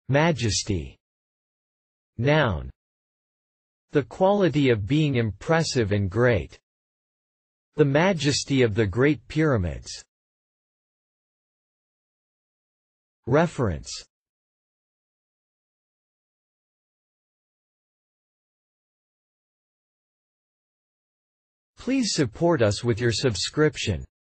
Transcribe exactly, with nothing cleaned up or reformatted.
Majesty. Noun. The quality of being impressive and great. The majesty of the Great Pyramids. Reference. Please support us with your subscription.